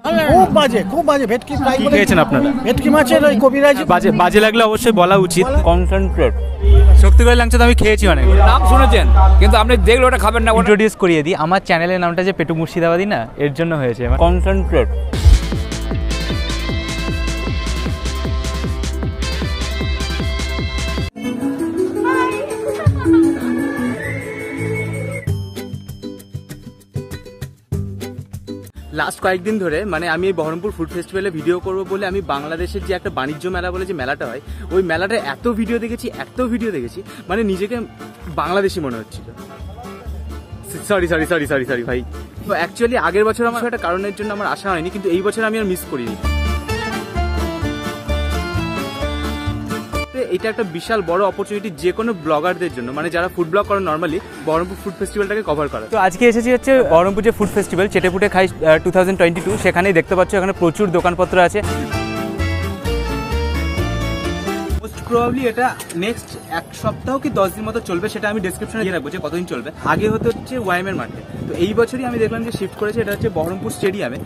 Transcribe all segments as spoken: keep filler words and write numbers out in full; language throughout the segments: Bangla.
খুব বাজে, খুব বাজে। ভেটকি ফ্রাই করে খেয়েছেন আপনারা? ভেটকি মাছের ওই কবিরাজি বাজে বাজে লাগলে অবশ্যই বলা উচিত। কনসেন্ট্রেট শক্তিগড়ের ল্যাংচা তো আমি খেয়েছি অনেক, নাম শুনেছেন কিন্তু আপনি দেখলে ওটা খাবেন না। ইন্ট্রোডিউস করিয়ে দিই, আমার চ্যানেলের নামটা যে পেটু মুর্শিদাবাদী না, এর জন্য হয়েছে কনসেন্ট্রেট। লাস্ট কয়েকদিন ধরে মানে আমি এই বহরমপুর ফুড ফেস্টিভ্যালে ভিডিও করব বলে আমি বাংলাদেশের যে একটা বাণিজ্য মেলা বলে যে মেলাটা হয়, ওই মেলাটা এত ভিডিও দেখেছি এত ভিডিও দেখেছি মানে নিজেকে বাংলাদেশি মনে হচ্ছিল। Sorry sorry sorry sorry sorry ভাই। তো অ্যাকচুয়ালি আগের বছর আমার একটা কারণের জন্য আমার আশা হয়নি, কিন্তু এই বছর আমি আর মিস করিনি। এটা একটা বিশাল বড় অপরচুনিটি যে কোনো ব্লগারদের জন্য, মানে যারা ফুড ব্লগ করে নর্মালি বহরমপুর ফুড ফেস্টিভ্যালটাকে কভার করে। তো আজকে এসেছি হচ্ছে বহরমপুর যে ফুড ফেস্টিভ্যাল চেটেপুটে খাই টু থাউজেন্ড টোয়েন্টি টু সেখানেই দেখতে পাচ্ছ এখানে প্রচুর দোকানপত্র আছে। মোস্ট প্রবাবলি এটা নেক্সট এক সপ্তাহ কি দশ দিন মতো চলবে, সেটা আমি ডেসক্রিপশনে দিয়ে রাখবো যে কতদিন চলবে। আগে হতে হচ্ছে ওয়াইএমের মাঠে, তো এই বছরই আমি দেখলাম যে শিফট করেছে, এটা হচ্ছে বহরমপুর স্টেডিয়ামে।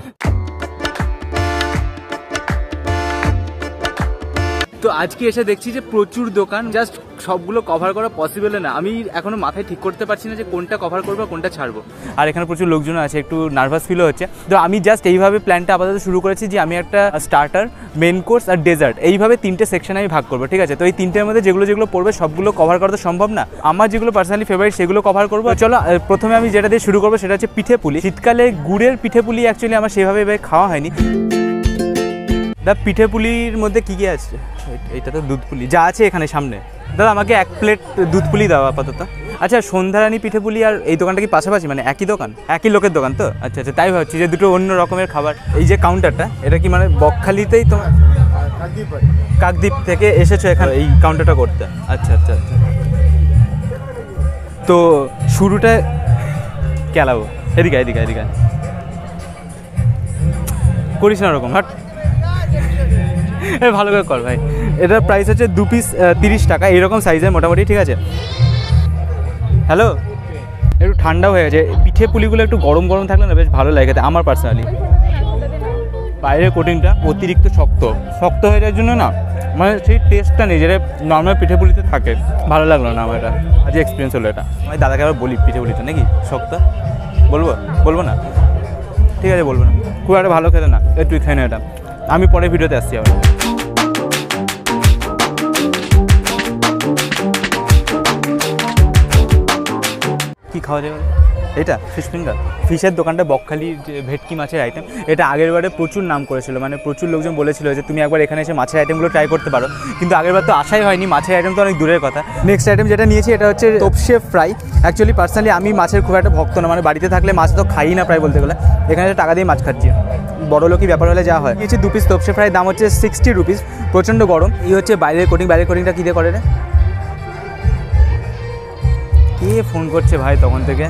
তো আজকে এসে দেখছি যে প্রচুর দোকান, জাস্ট সবগুলো কভার করা পসিবল না। আমি এখনো মাথায় ঠিক করতে পারছি না যে কোনটা কভার করবো কোনটা ছাড়বো। আর এখানে প্রচুর লোকজন আছে, একটু নার্ভাস ফিলও হচ্ছে। তো আমি জাস্ট এইভাবে প্ল্যানটা আপাতত শুরু করেছি যে আমি একটা স্টার্টার, মেন কোর্স আর ডেজার্ট এইভাবে তিনটে সেকশনে আমি ভাগ করবো, ঠিক আছে? তো এই তিনটের মধ্যে যেগুলো যেগুলো পড়বে সবগুলো কভার করা তো সম্ভব না। আমার যেগুলো পার্সোনালি ফেভারিট সেগুলো কভার করবো। চলো প্রথমে আমি যেটা দিয়ে শুরু করবো সেটা হচ্ছে পিঠে পুলি। শীতকালে গুড়ের পিঠে পুলি অ্যাকচুয়ালি আমার সেভাবে খাওয়া হয়নি। দা পিঠে পুলির মধ্যে কী কী আছে? এইটা তো দুধ পুলি যা আছে এখানে সামনে। দাদা আমাকে এক প্লেট দুধ পুলি দাও আপাতত। আচ্ছা, সন্ধ্যারানী পিঠে পুলি আর এই দোকানটা কি পাশাপাশি, মানে একই দোকান, একই লোকের দোকান তো? আচ্ছা আচ্ছা, তাই ভাবছি যে দুটো অন্য রকমের খাবার। এই যে কাউন্টারটা, এটা কি মানে বকখালিতেই তোমার কাকদ্বীপ থেকে এসেছো এখানে এই কাউন্টারটা করতে? আচ্ছা আচ্ছা আচ্ছা। তো শুরুটা কেলাবো, এদিকে এদিকে এদিকে করিস না ওরকম, হাট ভালো করে কর ভাই। এটার প্রাইস হচ্ছে দু পিস তিরিশ টাকা, এইরকম সাইজের মোটামুটি, ঠিক আছে? হ্যালো, একটু ঠান্ডা হয়ে গেছে, পিঠে পুলিগুলো একটু গরম গরম থাকলে না বেশ ভালো লাগে আমার পার্সোনালি। বাইরের কোটিংটা অতিরিক্ত শক্ত শক্ত হয়ে যাওয়ার জন্য না মানে সেই টেস্টটা নেই যেটা নর্মাল পিঠে পুলিতে থাকে। ভালো লাগলো না আমার, এটা আজ এক্সপিরিয়েন্স হলো এটা। আমি দাদাকে আবার বলি পিঠে পুলিটা নাকি শক্ত, বলবো বলবো না? ঠিক আছে বলবো না, খুব একটা ভালো খেতে না, একটু খেয়ে না এটা। আমি পরে ভিডিওতে আসছি আবার। কি খাওয়া যাবে এটা? Fish finger. ফিশের দোকানটা বকখালির যে ভেটকি মাছের আইটেম, এটা আগের বারে প্রচুর নাম করেছিল, মানে প্রচুর লোকজন বলেছিল যে তুমি একবার এখানে এসে মাছের আইটেমগুলো ট্রাই করতে পারো, কিন্তু আগের বার তো আশাই হয়নি। মাছের আইটেম তো অনেক দূরের কথা। নেক্সট আইটেম যেটা নিয়েছি এটা হচ্ছে তোপসে ফ্রাই। অ্যাকচুয়ালি পার্সোনালি আমি মাছের খুব একটা ভক্ত না, মানে বাড়িতে থাকলে মাছ তো খাই না প্রায় বলতে গেলে, এখানে টাকা দিয়ে মাছ খাচ্ছি, বড় লোকই ব্যাপার হলে যা হয়। নিয়েছি দু পিস তোপসে ফ্রাই, দাম হচ্ছে সিক্সটি রুপিস। প্রচণ্ড গরম। এই হচ্ছে বাইরের কোটিং। বাইরের কোটিংটা কী দিয়ে করে রে? কে ফোন করছে ভাই তখন থেকে?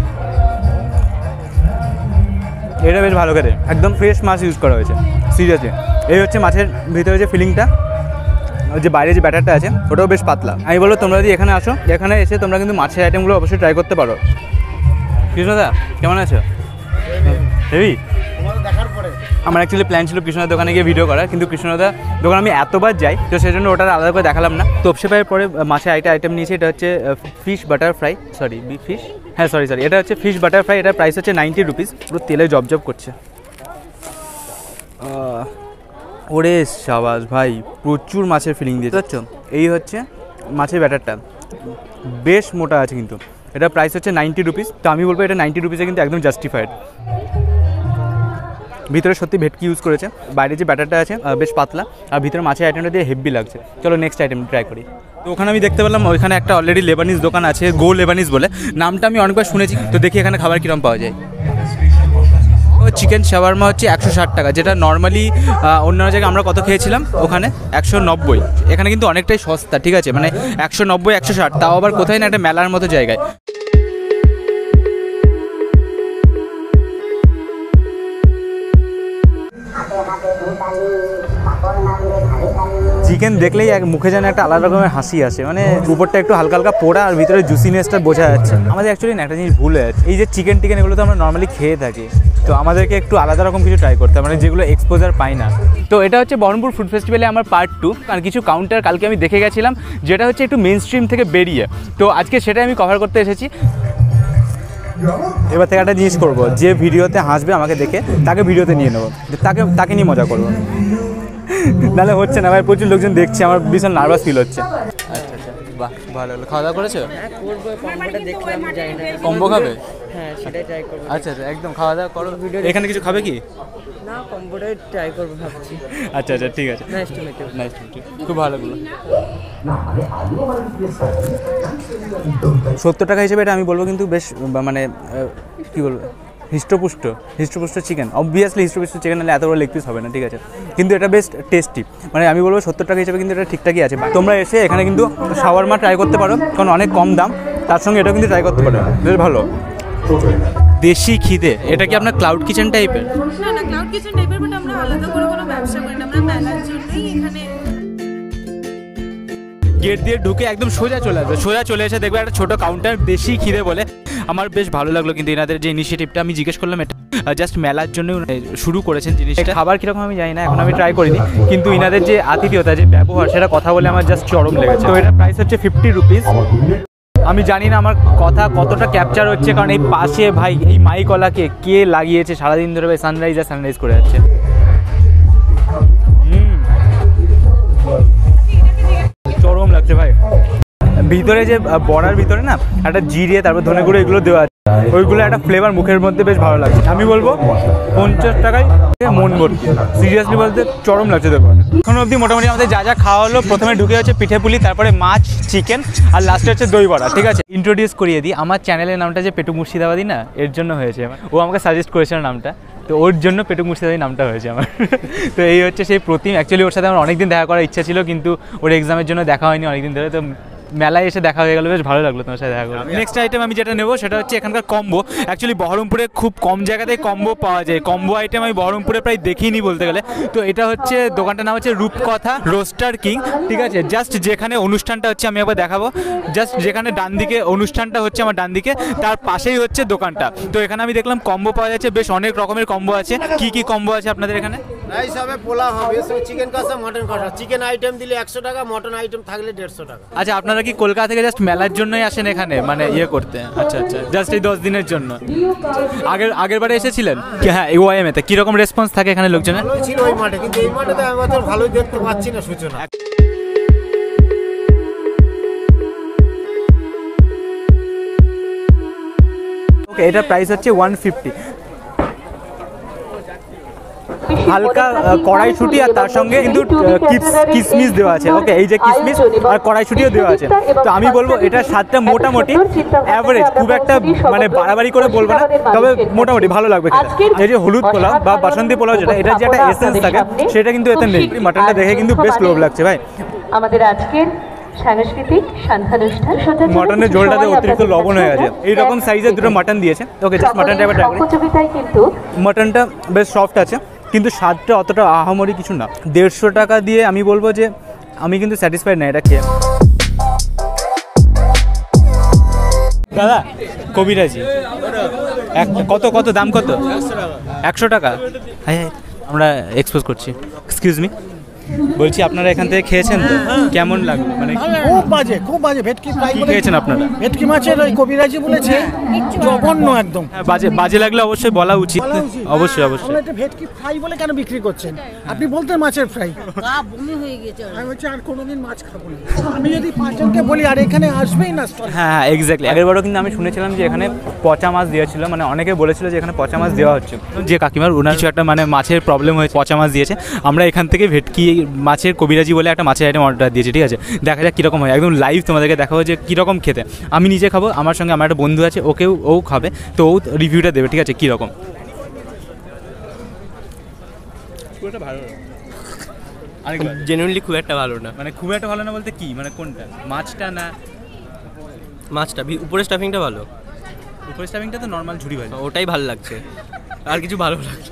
এটা বেশ ভালো করে, একদম ফ্রেশ মাছ ইউজ করা হয়েছে, সিরিয়াসলি। এই হচ্ছে মাছের ভিতরে যে ফিলিংটা, যে বাইরে যে ব্যাটারটা আছে ওটাও বেশ পাতলা। আমি বলবো তোমরা যদি এখানে আসো, এখানে এসে তোমরা কিন্তু মাছের আইটেমগুলো অবশ্যই ট্রাই করতে পারো। কৃষ্ণদা কেমন আছো? হেভি। আমার অ্যাকচুয়ালি প্ল্যান ছিল কৃষ্ণদার দোকানে গিয়ে ভিডিও করার, কিন্তু কৃষ্ণদার দোকান আমি এতবার যাই তো সেই জন্য ওটা আলাদা করে দেখালাম না। তোপসে ফ্রাইয়ের পরে মাছের আইটা আইটেম নিয়েছি, এটা হচ্ছে ফিশ বাটার ফ্রাই, সরি বি ফিশ হ্যাঁ সরি সরি এটা হচ্ছে ফিশ বাটার ফ্রাই। এটার প্রাইস হচ্ছে নাইনটি রুপিস। পুরো তেলে জব জব করছে। ওরে সাবাস ভাই, প্রচুর মাছের ফিলিং দিয়ে পাচ্ছ। এই হচ্ছে মাছের ব্যাটারটা, বেশ মোটা আছে কিন্তু। এটা প্রাইস হচ্ছে নাইনটি রুপিস। তো আমি বলবো এটা নাইনটি রুপিসে কিন্তু একদম জাস্টিফাইড। ভিতরে সত্যি ভেটকি ইউজ করেছে, বাইরে যে ব্যাটারটা আছে বেশ পাতলা, আর ভিতরে মাছের আইটেমটা দিয়ে হেভি লাগছে। চলো নেক্সট আইটেম ট্রাই করি। তো ওখানে আমি দেখতে পেলাম ওইখানে একটা অলরেডি লেবানিজ দোকান আছে, গো লেবানিজ বলে, নামটা আমি অনেকবার শুনেছি। তো দেখি এখানে খাবার কীরকম পাওয়া যায়। ও চিকেন শাওয়ারমা হচ্ছে একশো ষাট টাকা, যেটা নর্মালি অন্যান্য জায়গায় আমরা কত খেয়েছিলাম ওখানে একশো নব্বই। এখানে কিন্তু অনেকটাই সস্তা, ঠিক আছে? মানে একশো নব্বই একশো ষাট, তাও আবার কোথায় না একটা মেলার মতো জায়গায়। চিকেন দেখলেই এক মুখে যেন একটা আলাদা রকমের হাসি আসে, মানে উপরটা একটু হালকা হালকা পোড়া আর ভিতরে জুসিনেসটা বোঝা যাচ্ছে। আমাদের অ্যাকচুয়ালি একটা জিনিস ভুল হয়ে যাচ্ছে, এই যে চিকেন টিকেন এগুলো তো আমরা নর্মালি খেয়ে থাকি, তো আমাদেরকে একটু আলাদা রকম কিছু ট্রাই করতে হবে, মানে যেগুলো এক্সপোজার পাই না। তো এটা হচ্ছে বহরমপুর ফুড ফেস্টিভ্যালে আমার পার্ট টু। আর কিছু কাউন্টার কালকে আমি দেখে গেছিলাম যেটা হচ্ছে একটু মেন স্ট্রিম থেকে বেরিয়ে, তো আজকে সেটাই আমি কভার করতে এসেছি। এবার থেকে একটা জিনিস করবো, যে ভিডিওতে হাসবে আমাকে দেখে তাকে ভিডিওতে নিয়ে নেবো, তাকে তাকে নিয়ে মজা করবো। নাহলে হচ্ছে না ভাই, প্রচুর লোকজন দেখছে, আমার ভীষণ নার্ভাস ফিল হচ্ছে। আচ্ছা আচ্ছা, বাহ ভালো হলো। খাওয়া দাওয়া করেছো? হ্যাঁ করবো, কম্বোটা দেখলাম, যাই না। কম্বো খাবে? হ্যাঁ সেটাই ট্রাই করবো। আচ্ছা আচ্ছা, একদম খাওয়া দাওয়া করো। এখানে কিছু খাবে কি? না, কম্বোটাই ট্রাই করবো ভাবছি। আচ্ছা আচ্ছা, ঠিক আছে। Nice to meet you. Nice to meet you. খুব ভালো লাগলো। সত্তর টাকা হিসেবে এটা আমি বলবো কিন্তু বেশ মানে কী বলবো, হৃষ্টপুষ্ট হৃষ্টপুষ্ট চিকেন। অবভিয়াসলি হৃষ্টপুষ্ট চিকেন হলে এত বড় লেগ পিস হবে না, ঠিক আছে, কিন্তু এটা বেশ টেস্টি। মানে আমি বলবো সত্তর টাকা হিসেবে কিন্তু এটা ঠিকঠাকই আছে। তোমরা এসে এখানে কিন্তু শাওয়ারমা ট্রাই করতে পারো, কারণ অনেক কম দাম, তার সঙ্গে এটাও কিন্তু ট্রাই করতে পারো, বেশ ভালো। দেশি খিদে, এটা কি আপনার ক্লাউড কিচেন টাইপের? না না, ক্লাউড কিচেন টাইপের, বাট আমরা আলাদা করে কোনো ব্যবসা করি না, আমরা মেলার জন্যই এখানে। গেট দিয়ে ঢুকে একদম সোজা চলে আসবে, সোজা চলে এসে দেখবে একটা ছোটো কাউন্টার দেশি খিদে বলে। আমার বেশ ভালো লাগলো কিন্তু এনাদের যে ইনিশিয়েটিভটা, আমি জিজ্ঞেস করলাম এটা জাস্ট মেলার জন্য শুরু করেছেন জিনিসটা। খাবার কীরকম আমি জানি না, এখন আমি ট্রাই করিনি, কিন্তু ইনাদের যে আতিথেয়তা, যে ব্যবহার, সেটা কথা বলে আমার জাস্ট চরম লেগেছে। তো এটা প্রাইস হচ্ছে ফিফটি রুপিস। আমি জানি না আমার কথা কতটা ক্যাপচার হচ্ছে, কারণ এই পাশে ভাই এই মাইকওয়ালাকে কে লাগিয়েছে সারাদিন ধরে ভাই, সানরাইজ আর সানরাইজ করে যাচ্ছে। চরম লাগছে ভাই। ভিতরে যে বড়ার ভিতরে না একটা জিরে, তারপর ধনে গুঁড়ো এগুলো দেওয়া আছে, ওইগুলো একটা ফ্লেভার মুখের মধ্যে বেশ ভালো লাগছে। আমি বলবো পঞ্চাশ টাকায় মন ভর্তি, সিরিয়াসলি বলতে চরম লাগছে। দেখো এখন অবধি মোটামুটি আমাদের যা যা খাওয়া হলো, প্রথমে ঢুকে হচ্ছে পিঠে পুলি, তারপরে মাছ, চিকেন, আর লাস্টে হচ্ছে দই বড়া, ঠিক আছে। ইন্ট্রোডিউস করিয়ে দিই, আমার চ্যানেলের নামটা যে পেটু মুর্শিদাবাদী না, এর জন্য হয়েছে। ও আমাকে সাজেস্ট করেছিল নামটা, তো ওর জন্য পেটু মুর্শিদাবাদী নামটা হয়েছে আমার। তো এই হচ্ছে সেই প্রতিম। অ্যাকচুয়ালি ওর সাথে আমার অনেকদিন দেখা করার ইচ্ছা ছিল, কিন্তু ওর এক্সামের জন্য দেখা হয়নি অনেকদিন ধরে। তো মেলায় এসে দেখা হয়ে গেল, বেশ ভালো লাগলো তোমার সাথে দেখা করে। নেক্সট আইটেম আমি যেটা নেবো সেটা হচ্ছে এখানকার কম্বো। অ্যাকচুয়ালি বহরমপুরে খুব কম জায়গাতেই কম্বো পাওয়া যায়, কম্বো আইটেম আমি বহরমপুরে প্রায় দেখিনি বলতে গেলে। তো এটা হচ্ছে দোকানটার নাম হচ্ছে রূপকথা রোস্টার কিং, ঠিক আছে। জাস্ট যেখানে অনুষ্ঠানটা হচ্ছে আমি একবার দেখাবো, জাস্ট যেখানে ডান দিকে অনুষ্ঠানটা হচ্ছে আমার ডান দিকে, তার পাশেই হচ্ছে দোকানটা। তো এখানে আমি দেখলাম কম্বো পাওয়া যাচ্ছে, বেশ অনেক রকমের কম্বো আছে। কি কি কম্বো আছে আপনাদের এখানে? রাইস হবে, পোলাও হবে, চিকেন কষা, মটন কষা। চিকেন আইটেম দিলে একশো টাকা, মটন আইটেম থাকলে দেড়শো টাকা। আচ্ছা, আপনারা কি কলকাতা থেকে জাস্ট মেলার জন্যই আসেন এখানে, মানে ইয়ে করতে? আচ্ছা আচ্ছা, জাস্ট এই দশ দিনের জন্য। আগের আগের বারে এসেছিলেন? হ্যাঁ, এই ওয়াইএম এতে কিরকম রেসপন্স থাকে এখানে লোকজনের? ভালোই ছিল ওই মাঠে, কিন্তু এই মাঠে তো আমি তো ভালোই দেখতে পাচ্ছি না সূচনা। ওকে, এটার প্রাইস হচ্ছে ওয়ান ফিফটি। হালকা কড়াইশুঁটি আর তার সঙ্গে কিন্তু কিশমিশ দেওয়া আছে। ওকে, এই যে কিশমিশ আর কড়াইশুঁটিও দেওয়া আছে। তো আমি বলবো এটার স্বাদটা মোটামুটি অ্যাভারেজ, খুব একটা মানে বাড়াবাড়ি করে বলবো না, তবে মোটামুটি ভালো লাগবে খেতে। এই যে হলুদ পোলাও বা বাসন্তী পোলাও যেটা, এটার যে একটা এসেন্স থাকে সেটা কিন্তু এতে নেই। মাটনটা দেখে কিন্তু বেশ লোভ লাগছে ভাই। আমাদের আজকের সাংস্কৃতিক সান্ধ্যানুষ্ঠান মটনের ঝোলটাতে অতিরিক্ত লবণ হয়ে গেছে। এইরকম সাইজের দুটো মাটন দিয়েছে। ওকে, জাস্ট মাটনটা এবার ট্রাই করি। প্রতিযোগিতায় কিন্তু মাটনটা বেশ সফট আছে, কিন্তু স্বাদটা অতটা আহামরি কিছু না। দেড়শো টাকা দিয়ে আমি বলবো যে আমি কিন্তু স্যাটিসফাইড না এটা খেয়ে। দাদা কবিরাজি এক কত কত দাম কত? একশো টাকা। হ্যাঁ হ্যাঁ, আমরা এক্সপোজ করছি। এক্সকিউজ মি, বলছি আপনারা এখান থেকে খেয়েছেন তো? কেমন লাগলো? মানে খুব বাজে, খুব বাজে। ভেটকি ফ্রাই কি খেয়েছেন আপনারা? ভেটকি মাছের ওই কবিরাজি বলেছে, জঘন্য একদম। হ্যাঁ, বাজে বাজে লাগলে অবশ্যই বলা উচিত, অবশ্যই অবশ্যই। তাহলে এটা ভেটকি ফ্রাই বলে কেন বিক্রি করছেন? আপনি বলতেন মাছের ফ্রাই। গা বমি হয়ে গেছে। আমি হচ্ছে আর কোনোদিন মাছ খাবো না। আমি যদি পাঁচজনকে বলি আর এখানে আসবেই না স্টল। হ্যাঁ হ্যাঁ, এক্স্যাক্টলি। আগেরবারও কিন্তু আমি শুনেছিলাম যে এখানে পচা মাছ দিয়েছিল, মানে অনেকে বলেছিল যে এখানে পচা মাছ দেওয়া হচ্ছে। যে কাকিমার ওনার কিছু একটা মানে মাছের প্রবলেম হয়েছে, পচা মাছ দিয়েছে। আমরা এখান থেকে ভেটকি মাছের কবিরাজি বলে একটা মাছের আইটেম অর্ডার দিয়েছি, ঠিক আছে। দেখা যাক কীরকম হয়, একদম লাইভ তোমাদেরকে দেখাবো যে কীরকম খেতে। আমি নিজে খাবো, আমার সঙ্গে আমার একটা বন্ধু আছে, ওকেও ও খাবে, তো ও রিভিউটা দেবে, ঠিক আছে, কীরকম। ভালো, জেনুইনলি খুব একটা ভালো না। মানে খুব একটা ভালো না বলতে কি, মানে কোনটা? মাছটা না মাছটা উপরে স্টাফিংটা ভালো, উপরে স্টাফিংটা তো নর্মাল ঝুড়ি ভাই, ওটাই ভালো লাগছে, আর কিছু ভালো লাগছে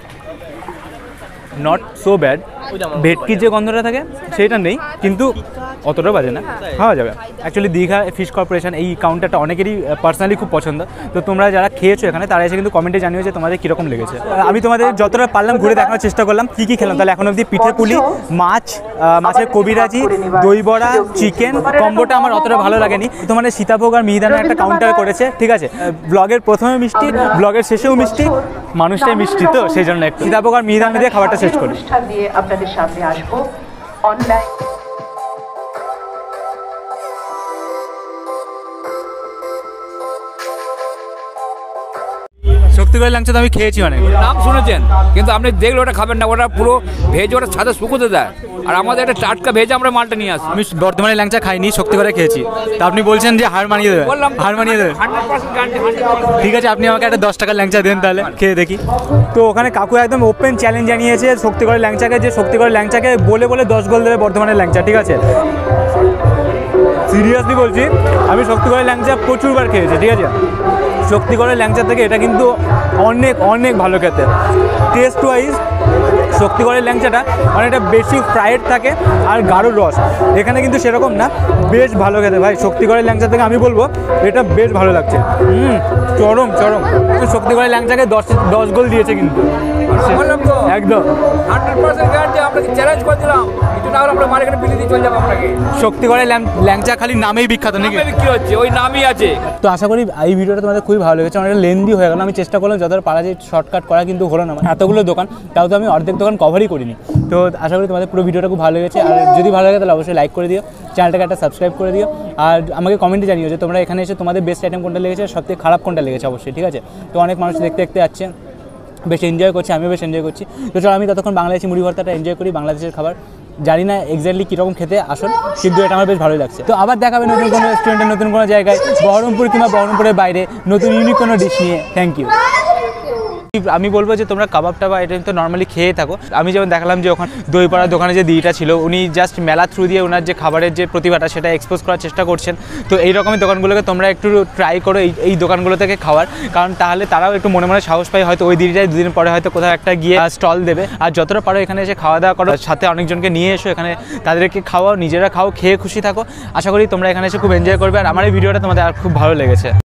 নট সো ব্যাড। ভেটকির যে গন্ধটা থাকে সেটা নেই, কিন্তু অতটা বাজে না, খাওয়া যাবে। অ্যাকচুয়ালি দীঘা ফিশ কর্পোরেশন এই কাউন্টারটা অনেকেরই পার্সোনালি খুব পছন্দ। তো তোমরা যারা খেয়েছো এখানে তারা এসে কিন্তু কমেন্টে জানিও যে তোমাদের কীরকম লেগেছে। আমি তোমাদের যতটা পারলাম ঘুরে দেখানোর চেষ্টা করলাম কী কী খেলাম। তাহলে এখন অবধি পিঠে পুলি, মাছ, মাছের কবিরাজি, দই বড়া, চিকেন কম্বোটা আমার অতটা ভালো লাগেনি। তোমাদের সীতাভোগ আর মিহিদানার একটা কাউন্টার করেছে, ঠিক আছে। ব্লগের প্রথমে মিষ্টি, ব্লগের শেষেও মিষ্টি, মানুষটাই মিষ্টি তো সেই জন্য একটু সীতাভোগ আর মিহিদানা দিয়ে খাবারটা শেষ করি। অনুষ্ঠান দিয়ে আপনাদের সামনে আসবো অনলাইন। শক্তিগড়ের ল্যাংচা তো আমি খেয়েছি অনেক, নাম শুনেছেন, কিন্তু আপনি দেখলে ওটা খাবেন না। ওটা পুরো ভেজ, ওটা সাথে শুকোতে দেয়। আর আমাদের একটা টাটকা ভেজ আমরা মালটা নিয়ে আসি। আমি বর্ধমানের ল্যাংচা খাইনি, শক্তিগড়ে খেয়েছি। তা আপনি বলছেন যে হার মানিয়ে দেবে, বললাম হার মানিয়ে দেবে। Hundred percent guarantee, hundred percent. ঠিক আছে, আপনি আমাকে একটা দশ টাকার ল্যাংচা দেন তাহলে, খেয়ে দেখি। তো ওখানে কাকু একদম ওপেন চ্যালেঞ্জ জানিয়েছে শক্তিগড়ের ল্যাংচাকে, যে শক্তিগড়ের ল্যাংচাকে বলে বলে দশ গোল দেবে বর্ধমানের ল্যাংচা, ঠিক আছে। সিরিয়াসলি বলছি, আমি শক্তিগড়ের ল্যাংচা প্রচুরবার খেয়েছি, ঠিক আছে। শক্তিগড়ের ল্যাংচা থেকে এটা কিন্তু অনেক অনেক ভালো খেতে। টেস্ট ওয়াইজ শক্তিগড়ের ল্যাংচাটা অনেকটা বেশি ফ্রাইড থাকে আর গাঢ় রস, এখানে কিন্তু সেরকম না। বেশ ভালো খেতে ভাই, শক্তিগড়ের ল্যাংচা থেকে আমি বলবো এটা বেশ ভালো লাগছে। হুম, চরম চরম। শক্তিগড়ের ল্যাংচাকে দশ দশ গোল দিয়েছে কিন্তু বললাম তো একদম হান্ড্রেড পার্সেন্ট গ্যারান্টি। আপনাকে চ্যালেঞ্জ করে দিলাম, একটু না হলে আমরা মার্কেটে বিলি দিয়ে চলে যাবো আপনাকে। শক্তিগড়ের ল্যাংচা খালি নামেই বিখ্যাত নাকি? নামে বিক্রি হচ্ছে, ওই নামই আছে। তো আশা করি এই ভিডিওটা তোমাদের খুবই ভালো লেগেছে। অনেকটা লেন্দি হয়ে গেল, আমি চেষ্টা করলাম যতটা পারা যায় শর্টকাট করা, কিন্তু হলো না। এতগুলো দোকান, তাও তো আমি অর্ধেক দোকান কভারই করিনি। তো আশা করি তোমাদের পুরো ভিডিওটা খুব ভালো লেগেছে। আর যদি ভালো লাগে তাহলে অবশ্যই লাইক করে দিও, চ্যানেলটাকে একটা সাবস্ক্রাইব করে দিও। আর আমাকে কমেন্টে জানিও যে তোমরা এখানে এসে তোমাদের বেস্ট আইটেম কোনটা লেগেছে, সবথেকে খারাপ কোনটা লেগেছে অবশ্যই, ঠিক আছে। তো অনেক মানুষ দেখতে দেখতে যাচ্ছে, বেশ এনজয় করছি, আমিও বেশ এনজয় করছি। তো চলো আমি ততক্ষণ বাংলাদেশি মুড়ি ভর্তাটা এনজয় করি, বাংলাদেশের খাবার। জানি না এক্স্যাক্টলি কীরকম খেতে আসল, কিন্তু এটা আমার বেশ ভালোই লাগছে। তো আবার দেখাবে নতুন কোনো রেস্টুরেন্টে, নতুন কোনো জায়গায়, বহরমপুর কিংবা বহরমপুরের বাইরে নতুন ইউনিক কোনো ডিশ নিয়ে। Thank you. আমি বলবো যে তোমরা কাবাবটা বা এটা তো নর্মালি খেয়ে থাকো। আমি যেমন দেখালাম যে ওখানে দই পাড়ার দোকানে যে দিদিটা ছিল, উনি জাস্ট মেলা থ্রু দিয়ে ওনার যে খাবারের যে প্রতিভাটা সেটা এক্সপোজ করার চেষ্টা করছেন। তো এই রকমের দোকানগুলোকে তোমরা একটু ট্রাই করো, এই এই দোকানগুলো থেকে খাওয়ার, কারণ তাহলে তারাও একটু মনে মনে সাহস পায়, হয়তো ওই দিদিটাই দুদিন পরে হয়তো কোথাও একটা গিয়ে স্টল দেবে। আর যতটা পারো এখানে এসে খাওয়া দাওয়া করো, সাথে অনেকজনকে নিয়ে এসো এখানে, তাদেরকে খাওয়াও, নিজেরা খাও, খেয়ে খুশি থাকো। আশা করি তোমরা এখানে এসে খুব এনজয় করবে। আর আমার এই ভিডিওটা তোমাদের আর খুব ভালো লেগেছে।